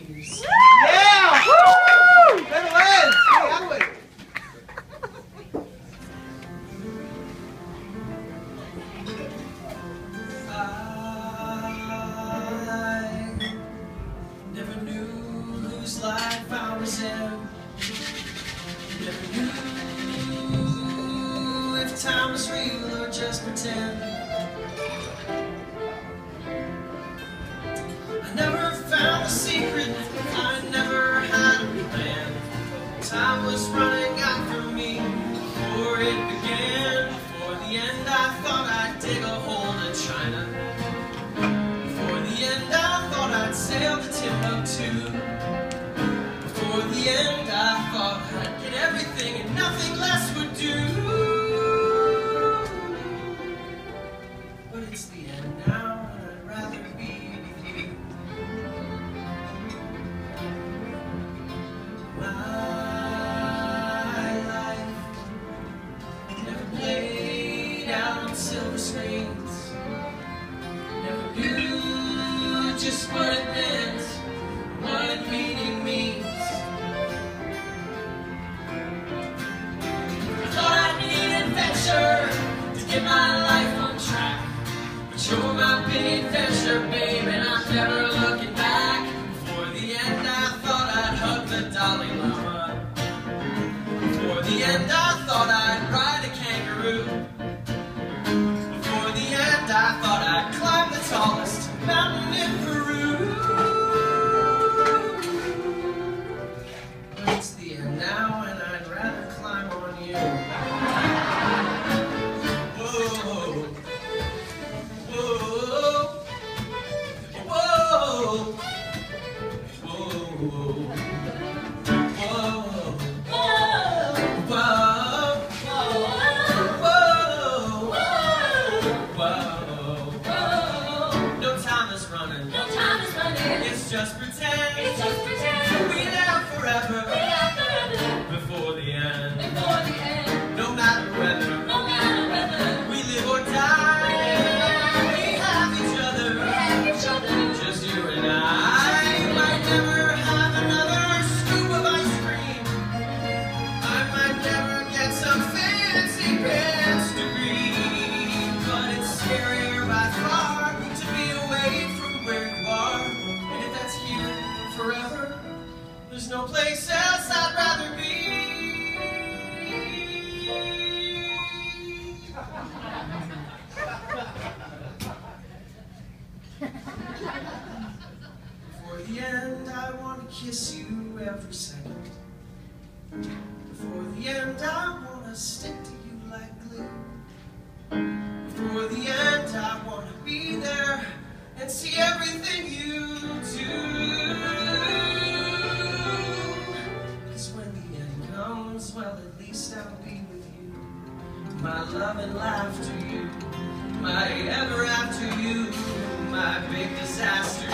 Hughes. Yeah! Woo! Velez! Hey, Hathaway! I never knew whose life I was in. Never knew if time was real or just pretend. I never found the secret, I never had a plan. Time was running out for me before it began. Before the end I thought I'd dig a hole to China. Before the end I thought I'd sail to Timbuktu. Before the end I thought I'd get everything and nothing less would do. But it's the end now and I'd rather be with you. My life never played out on silver screens. Never knew just what it meant, what meaning means. I thought I'd need adventure to get my life on track. But you're my big adventure, babe, and I'm never looking back. Before the end I thought I'd hug the Dalai Lama. Before the end I thought I'd ride a kangaroo. Before the end I thought I'd climb the tallest mountain in Peru. But it's the end now and I'd rather climb on you. Whoa, whoa, whoa, whoa, just pretend. It's just pretend. We live forever. We live forever. Before the end. Before the end. No matter whether. No matter whether. We live or die. We have each other. We have each other. Just you and I. Might never have another scoop of ice cream. I might never get some fancy pants degree. But it's scarier by far to be away from where you are. Forever, there's no place else I'd rather be. Before the end, I want to kiss you every second. Before the end, I want to stick to you like glue. Before the end, I want to be there and see everything you do. Well, at least I'll be with you. My love and laugh to you. My ever after you. My big disaster.